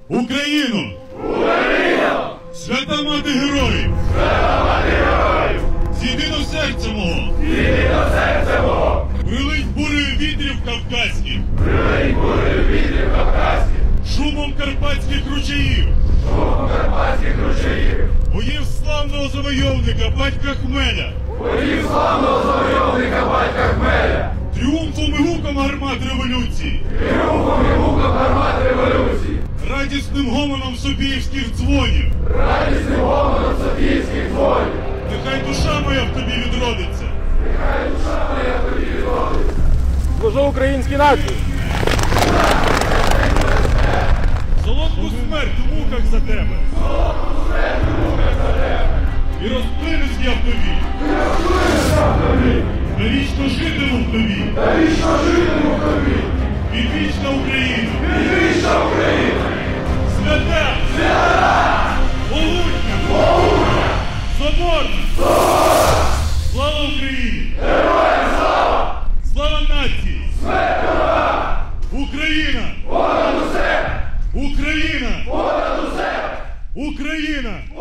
Україну! Україну! Свята мати героїв! Свята мати героїв! Зійди до серця мого! Зійди до серця мого! Прилить бурею вітрів кавказьких! Прилить бурею вітрів кавказьких! Шумом карпатських ручаїв! Шумом карпатських ручаїв! Боїв славного завойовника батька Хмеля! Боїв славного завойовника батька Хмеля! Тріумфом і гуком гармат революції! Тріумфом і гуком гармат революції! Радісним гомоном Софіївських дзвонів! Радісним гомоном Софіївських дзвонів! Нехай душа моя в тобі відродиться! Нехай душа моя в тобі відродиться! Служу українській нації! Солодку смерть у муках за тебе! Солодку смерть у муках за тебе! І розплинусь я в тобі! І розплинусь я в тобі! Навічно житиму в тобі! Навічно житиму в тобі! Відвічна Україна! Відвічна Україна! Свята! Свята! Могутня! Могутня! Соборна! Соборна! Слава Україні! Героям слава! Слава нації! Смерть ворогам! Україна! Понад усе! Україна! Понад усе! Україна!